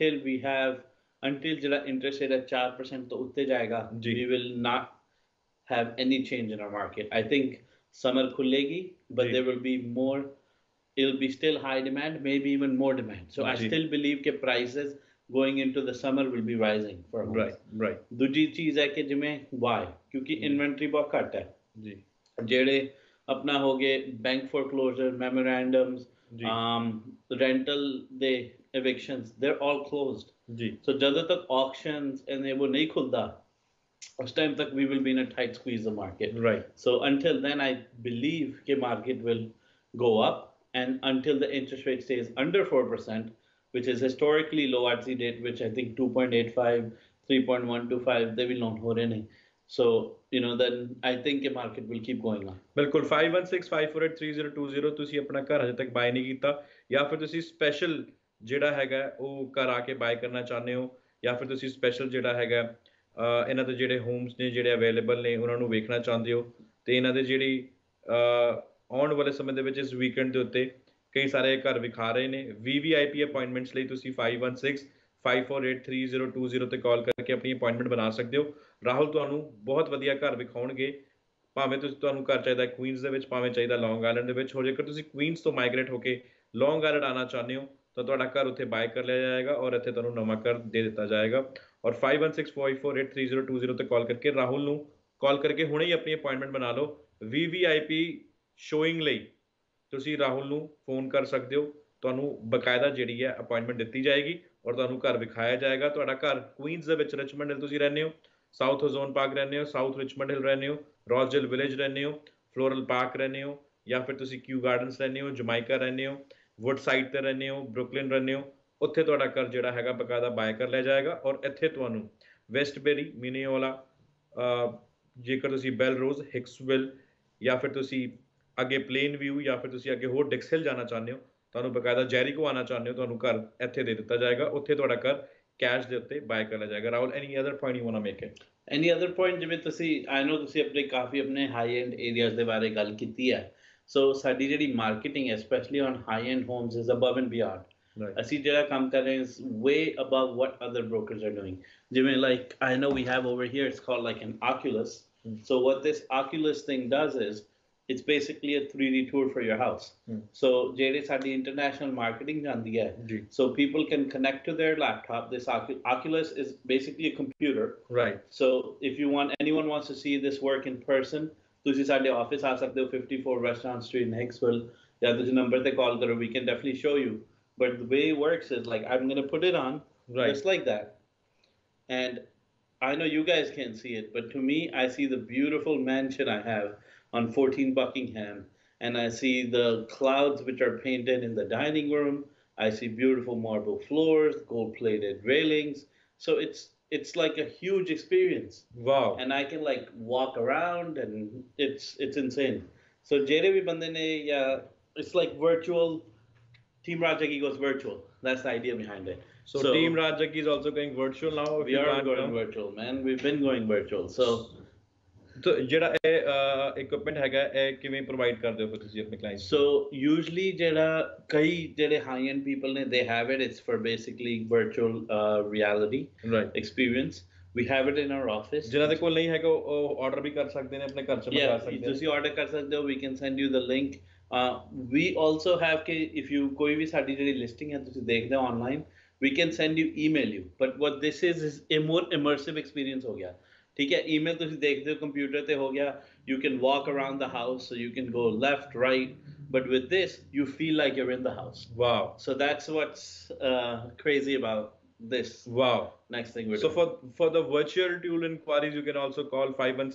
until ਜਿਹੜਾ interest rate ਹੈ 4% ਤੋਂ ਉੱਤੇ ਜਾਏਗਾ,
ਜੀ।
we will not have any change in our market. I think summer khulegi, but
ji.
there will be more, it'll be still high demand, maybe even more demand. So I
ji.
still believe that prices going into the summer will be rising for homes.
Right, right.
दूसरी चीज है कि जिमें why? क्योंकि inventory बहुत घट है।
जी।
जेड़े अपना हो गए bank foreclosure, memorandums,
ji.
rental the evictions, they're all closed.
Ji.
So ਜਦੋਂ तक auctions and वो नहीं खुलता, उस time तक we will be in a tight squeeze the market.
Right.
So until then, I believe the market will go up, and until the interest rate stays under 4%, which is historically low at the date, which I think 2.85, 3.125, they will not hold any. So, then I think the market will keep going up.
ਬਿਲਕੁਲ। 516-548-3020 ਤੁਸੀਂ ਆਪਣਾ ਘਰ ਹਜੇ ਤੱਕ bye ਨਹੀਂ ਕੀਤਾ ਜਾਂ ਫਿਰ ਤੁਸੀਂ ਸਪੈਸ਼ਲ ਜਿਹੜਾ ਹੈਗਾ ਉਹ ਘਰ ਆ ਕੇ ਬਾਏ ਕਰਨਾ ਚਾਹੁੰਦੇ ਹੋ ਜਾਂ ਫਿਰ ਤੁਸੀਂ ਸਪੈਸ਼ਲ ਜਿਹੜਾ ਹੈਗਾ ਇਹਨਾਂ ਦੇ ਜਿਹੜੇ ਹੋਮਸ ਨੇ ਜਿਹੜੇ ਅਵੇਲੇਬਲ ਨੇ ਉਹਨਾਂ ਨੂੰ ਵੇਖਣਾ ਚਾਹੁੰਦੇ ਹੋ ਤੇ ਇਹਨਾਂ ਦੇ ਜਿਹੜੀ ਆਉਣ ਵਾਲੇ ਸਮੇਂ ਦੇ ਵਿੱਚ ਇਸ ਵੀਕਐਂਡ ਦੇ ਉੱਤੇ ਕਈ ਸਾਰੇ ਘਰ ਵਿਖਾ ਰਹੇ ਨੇ। VVIP ਅਪਾਇੰਟਮੈਂਟਸ ਲਈ ਤੁਸੀਂ 516-548-3020 ਤੇ ਕਾਲ ਕਰਕੇ ਆਪਣੀ ਅਪਾਇੰਟਮੈਂਟ ਬਣਾ ਸਕਦੇ ਹੋ। ਰਾਹੁਲ ਤੁਹਾਨੂੰ ਬਹੁਤ ਵਧੀਆ ਘਰ ਵਿਖਾਉਣਗੇ, ਭਾਵੇਂ ਤੁਹਾਨੂੰ ਘਰ ਚਾਹੀਦਾ ਕੁਈਨਸ ਦੇ ਵਿੱਚ, ਭਾਵੇਂ ਚਾਹੀਦਾ ਲੌਂਗ ਆਈਲੈਂਡ ਦੇ ਵਿੱਚ। ਹੋ ਜੇਕਰ ਤੁਸੀਂ ਕੁਈਨਸ ਤੋਂ ਮਾਈਗ੍ਰੇਟ ਹੋ ਕੇ ਲੌਂਗ ਆਈਲੈਂਡ ਆਉਣਾ ਚਾਹੁੰਦੇ ਹੋ ਤਾਂ ਤੁਹਾਡਾ ਘਰ ਉੱਥੇ ਬਾਏ ਕਰ ਲਿਆ ਜਾਏਗਾ ਔਰ ਇੱਥੇ ਤੁਹਾਨੂੰ ਨਵਾਂ ਘਰ ਦੇ ਦਿੱਤਾ ਜਾਏਗਾ। ਔਰ 516-548-3020 ਤੇ ਕਾਲ ਕਰਕੇ ਰਾਹੁਲ ਨੂੰ ਕਾਲ ਕਰਕੇ ਹੁਣੇ ਹੀ ਆਪਣੀ ਅਪਾਇੰਟਮੈਂਟ ਬਣਾ ਲਓ। VVIP ਸ਼ੋਇੰਗ ਲਈ ਤੁਸੀਂ ਰਾਹੁਲ ਨੂੰ ਫੋਨ ਕਰ ਸਕਦੇ ਹੋ, ਤੁਹਾਨੂੰ ਬਕਾਇਦਾ ਜਿਹੜੀ ਹੈ ਅਪਾਇੰਟਮੈਂਟ ਦਿੱਤੀ ਜਾਏਗੀ ਔਰ ਤੁਹਾਨੂੰ ਘਰ ਵਿਖਾਇਆ ਜਾਏਗਾ। ਤੁਹਾਡਾ ਘਰ ਕੁਈਨਸ ਦੇ ਵਿੱਚ ਰਿਚਮੰਡ ਹਿੱਲ ਤੁਸੀਂ ਰਹਿੰਦੇ ਹੋ, ਸਾਊਥ ਓਜ਼ੋਨ ਪਾਰਕ ਰਹਿੰਦੇ ਹੋ, ਸਾਊਥ ਰਿਚਮੰਡ ਹਿੱਲ ਰਹਿੰਦੇ ਹੋ, ਰੋਜ਼ਜਲ ਵਿਲੇਜ ਰਹਿੰਦੇ ਹੋ, ਫਲੋਰਲ ਪਾਰਕ ਰਹਿੰਦੇ ਹੋ, ਜਾਂ ਫਿਰ ਤੁਸੀਂ ਕਿਊ ਗਾਰਡਨਸ ਰਹਿੰਦੇ ਹੋ, ਜਮਾਇਕਾ ਰਹਿੰਦੇ ਹੋ, ਵੁੱਡ ਸਾਈਡ ਤੇ ਰਹਿੰਦੇ ਹੋ, ਬਰੁਕਲਿਨ ਰਹਿੰਦੇ ਹੋ, ਉੱਥੇ ਤੁਹਾਡਾ ਘਰ ਜਿਹੜਾ ਹੈਗਾ ਬਕਾਇਦਾ ਬਾਏ ਕਰ ਲਿਆ ਜਾਏਗਾ। ਔਰ ਇੱਥੇ ਤੁਹਾਨੂੰ ਵੈਸਟਬੇਰੀ, ਮਿਨੀਓਲਾ, ਜੇਕਰ ਤੁਸੀਂ ਬੈਲ ਰੋਜ਼, ਹਿਕਸਵਿਲ ਜਾਂ ਫਿਰ ਤੁਸੀਂ ਅੱਗੇ ਪਲੇਨ ਵਿਊ ਜਾਂ ਫਿਰ ਤੁਸੀਂ ਅੱਗੇ ਹੋਰ ਡਿਕਸਹਿਲ ਜਾਣਾ ਚਾਹੁੰਦੇ ਹੋ, ਤੁਹਾਨੂੰ ਬਕਾਇਦਾ ਜੈਰੀਕੋ ਆਉਣਾ ਚਾਹੁੰਦੇ ਹੋ, ਤੁਹਾਨੂੰ ਘਰ ਇੱਥੇ ਦੇ ਦਿੱਤਾ ਜਾਏਗਾ। ਉੱਥੇ ਤੁਹਾਡਾ ਘਰ ਕੈਸ਼ ਦੇ ਉੱਤੇ ਬਾਏ ਕਰ ਲਿਆ ਜਾਏਗਾ। Rahul, any other point you want to make it?
Any other point ਜਿਵੇਂ ਤੁਸੀਂ ਆਈ ਨੋ ਤੁਸੀਂ ਕਾਫੀ ਆਪਣੇ ਹਾਈ ਐਂਡ ਏਰੀਆਜ਼ ਦੇ ਬਾਰੇ ਗੱਲ ਕੀਤੀ ਹੈ। ਸੋ ਸਾਡੀ ਜਿਹੜੀ ਮਾਰਕੀਟਿੰਗ ਹੈ specially on high end homes is above and beyond. ਅਸੀਂ ਜਿਹੜਾ ਕੰਮ ਕਰ ਰਹੇ ਹਾਂ ਇਸ way above what other brokers are doing. ਜਿਵੇਂ like I know we have over here, it's called like an Oculus. So what this Oculus thing does is it's basically a 3D tour for your house. So ਜਿਹੜੇ ਸਾਡੀ international marketing ਜਾਂਦੀ ਹੈ, so people can connect to their laptop. This Oculus is basically a computer.
Right.
So if anyone wants to see this work in person, ਤੁਸੀਂ ਸਾਡੇ office ਆ ਸਕਦੇ ਹੋ 54 Restaurant Street in Hicksville, ਜਾਂ ਤੁਸੀਂ number ਤੇ call ਕਰੋ, we can definitely show you. But the way it works is like I'm going to put it on just like that. And I know you guys can't see it, but to me, I see the beautiful mansion I have on 14 Buckingham. And I see the clouds which are painted in the dining room. I see beautiful marble floors, gold-plated railings. So it's it's like a huge experience.
Wow.
And I can like walk around, and it's insane. So ਜਿਹੜੇ ਵੀ ਬੰਦੇ ਨੇ it's like virtual. Team Rajagi goes virtual. That's the idea behind it.
So Team Rajagi is also going virtual now.
We are going virtual, man. We've been going virtual. So
ਜਿਹੜਾ ਇਹ equipment ਹੈਗਾ ਇਹ ਕਿਵੇਂ provide ਕਰਦੇ ਹੋ ਫਿਰ ਤੁਸੀਂ ਆਪਣੇ clients?
So usually ਜਿਹੜਾ ਕਈ ਜਿਹੜੇ high end people ਨੇ they have it. It's for basically virtual reality experience. We have it in our office.
ਜਿਨ੍ਹਾਂ ਦੇ ਕੋਲ ਨਹੀਂ ਹੈਗਾ ਉਹ order ਵੀ ਕਰ ਸਕਦੇ ਨੇ ਆਪਣੇ ਘਰ ਚ ਮੰਗਾ ਸਕਦੇ ਨੇ.
ਤੁਸੀਂ order ਕਰ ਸਕਦੇ ਹੋ. We can send you the link. We also have ਕਿ if you ਕੋਈ ਵੀ ਸਾਡੀ ਜਿਹੜੀ listing ਹੈ ਤੁਸੀਂ ਦੇਖਦੇ ਹੋ online, we can send you email you. But what this is a more immersive experience ਹੋ ਗਿਆ. ठीक है, ईमेल ਤੁਸੀਂ ਦੇਖਦੇ ਹੋ ਕੰਪਿਊਟਰ ਤੇ ਹੋ ਗਿਆ, you can walk around the house, so you can go left, right, but with this you feel like you're in the house.
Wow.
So that's what's crazy about this.
Wow.
Next thing we're
so doing. For the virtual tool inquiries you can also call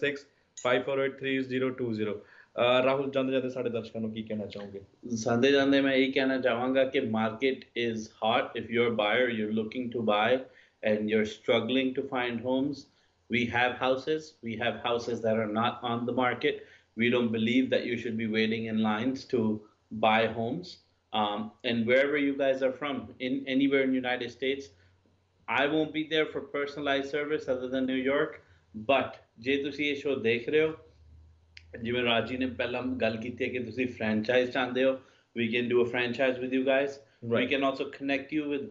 516-548-3020. Rahul ਜਾਂਦੇ ਜਾਂਦੇ ਸਾਡੇ ਦਰਸ਼ਕਾਂ ਨੂੰ ਕੀ ਕਹਿਣਾ ਚਾਹੋਗੇ?
ਜਾਂਦੇ ਜਾਂਦੇ ਮੈਂ ਇਹ ਕਹਿਣਾ ਚਾਹਾਂਗਾ ਕਿ market is hot. If you're a buyer, you're looking to buy and you're struggling to find homes, we have houses. We have houses that are not on the market. We don't believe that you should be waiting in lines to buy homes. And wherever you guys are from, anywhere in the United States, I won't be there for personalized service other than New York. But ਜੇ ਤੁਸੀਂ ਇਹ show ਦੇਖ ਰਹੇ ਹੋ, ਜਿਵੇਂ ਰਾਜੀ ਨੇ ਪਹਿਲਾਂ ਗੱਲ ਕੀਤੀ ਹੈ ਕਿ ਤੁਸੀਂ franchise ਚਾਹੁੰਦੇ ਹੋ, we can do a franchise with you guys. Right. We can also connect you with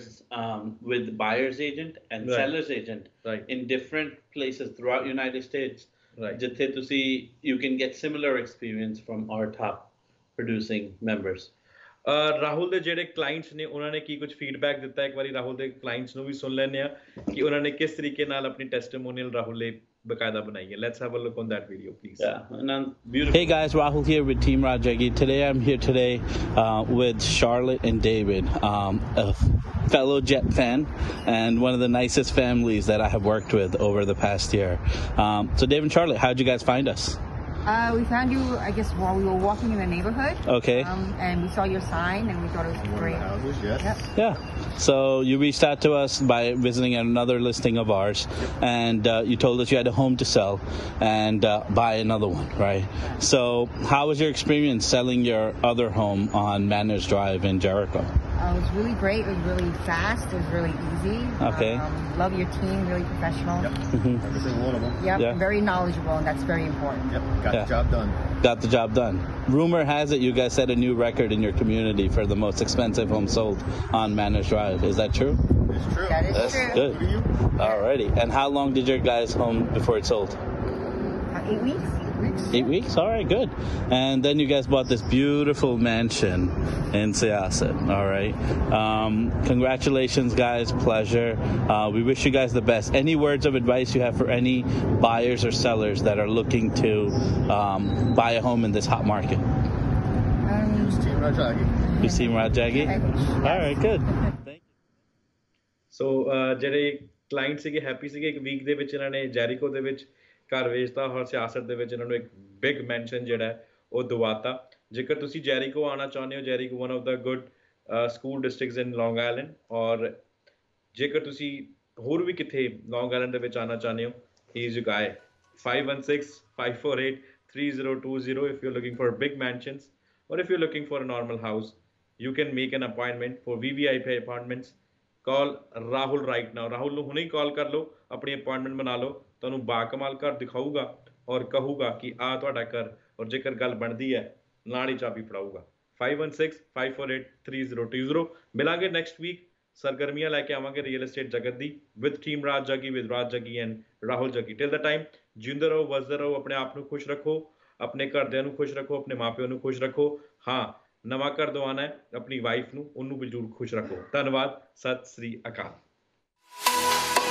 buyer's agent and seller's agent in different places throughout United States. ਜਿੱਥੇ ਤੁਸੀਂ you can get similar experience from our top producing members.
Rahul ਦੇ ਜਿਹੜੇ clients ਨੇ ਉਹਨਾਂ ਨੇ ਕੀ ਕੁਝ feedback ਦਿੱਤਾ? ਇੱਕ ਵਾਰੀ ਰਾਹੁਲ ਦੇ ਕਲਾਇੰਟਸ ਨੂੰ ਵੀ ਸੁਣ ਲੈਂਦੇ ਆ ਕਿ ਉਹਨਾਂ ਨੇ ਕਿਸ ਤਰੀਕੇ ਨਾਲ ਆਪਣੀ ਟੈਸਟੀਮੋਨੀਅਲ ਰਾਹੁਲ ਲਈ ਬਕਾਇਦਾ ਬਣਾਈ ਹੈ. Let's have a look on that video, please.
Beautiful. Hey guys, Rahul here with Team Rajagi. Today I'm here with Charlotte and David, a fellow Jet fan and one of the nicest families that I have worked with over the past year. So David and Charlotte, how did you guys find us?
We found you, I guess, while we were walking in the neighborhood.
Okay.
And we saw your sign, and we thought it was great.
Houses, yes.
Yep.
Yeah. So you reached out to us by visiting another listing of ours, and you told us you had a home to sell and buy another one, right? So how was your experience selling your other home on Manners Drive in Jericho?
It was really great. It was really fast. It was really easy.
Okay.
Love your team. Really professional.
Yep. Every single one of them.
Yep.
Yeah.
Very knowledgeable, and that's very important.
Yep. Got the job done.
Got the job done. Rumor has it you guys set a new record in your community for the most expensive home sold on Manners Drive. Is that true?
It's true.
That is
That's
true.
good. Alrighty. And how long did your guys' home before it sold?
8 weeks.
8 weeks? All right, good. And then you guys bought this beautiful mansion in Syosset. All right. Congratulations, guys. Pleasure. We wish you guys the best. Any words of advice you have for any buyers or sellers that are looking to buy a home in this hot market?
Use Team Rajagi.
You Team Rajagi? All right, good. Thank you.
So ਜਿਹੜੇ client ਸੀਗੇ happy ਸੀਗੇ ਇੱਕ week ਦੇ ਵਿੱਚ ਇਹਨਾਂ ਨੇ ਜੈਰੀਕੋ ਦੇ ਵਿੱਚ ਘਰ ਵੇਚਤਾ ਔਰ ਸਿਆਸਤ ਦੇ ਵਿੱਚ ਇਹਨਾਂ ਨੂੰ ਇੱਕ ਬਿਗ ਮੈਂਸ਼ਨ ਜਿਹੜਾ ਉਹ ਦਵਾਤਾ। ਜੇਕਰ ਤੁਸੀਂ ਜੈਰੀਕੋ ਆਉਣਾ ਚਾਹੁੰਦੇ ਹੋ, Jericho one of the good school districts in Long Island, ਔਰ ਜੇਕਰ ਤੁਸੀਂ ਹੋਰ ਵੀ ਕਿਤੇ ਲੌਂਗ ਆਈਲੈਂਡ ਦੇ ਵਿੱਚ ਆਉਣਾ ਚਾਹੁੰਦੇ ਹੋ, ਹੀ ਇਜ਼ ਯੂ ਗਾਏ 516-548-3020 if you're looking for big mansions or if you're looking for a normal house. You can make an appointment for VVIP appointments. Call Rahul right now. Rahul ਨੂੰ ਹੁਣੇ ਕਾਲ ਕਰ ਲਓ, ਆਪਣੀ ਅਪਾਇੰਟਮੈਂਟ ਬਣਾ ਲਓ, ਤੁਹਾਨੂੰ ਬਾਕਮਾਲ ਘਰ ਦਿਖਾਊਗਾ ਔਰ ਕਹੂਗਾ ਕਿ ਆ ਤੁਹਾਡਾ ਘਰ, ਔਰ ਜੇਕਰ ਗੱਲ ਬਣਦੀ ਹੈ ਨਾਲ ਹੀ ਚਾਬੀ ਫੜਾਊਗਾ। 516-548-3020। ਮਿਲਾਂਗੇ ਨੈਕਸਟ ਵੀਕ, ਸਰਗਰਮੀਆਂ ਲੈ ਕੇ ਆਵਾਂਗੇ ਰੀਅਲ ਏਸਟੇਟ ਜਗਤ ਦੀ with team Raj Jaggi, with Raj Jaggi and Rahul Jaggi. Till the time ਜਿੰਦੇ ਰਹੋ, ਵਸਦੇ ਰਹੋ, ਆਪਣੇ ਆਪ ਨੂੰ ਖੁਸ਼ ਰੱਖੋ, ਆਪਣੇ ਘਰਦਿਆਂ ਨੂੰ ਖੁਸ਼ ਰੱਖੋ, ਆਪਣੇ ਮਾਪਿਆਂ ਨੂੰ ਖੁਸ਼ ਰੱਖੋ। ਹਾਂ, ਨਵਾਂ ਘਰ ਦਵਾਉਣਾ ਹੈ ਆਪਣੀ ਵਾਈਫ ਨੂੰ, ਉਹਨੂੰ ਵੀ ਜ਼ਰੂਰ ਖੁਸ਼ ਰੱਖੋ। ਧੰਨਵਾਦ, ਸਤਿ ਸ੍ਰੀ ਅਕਾਲ।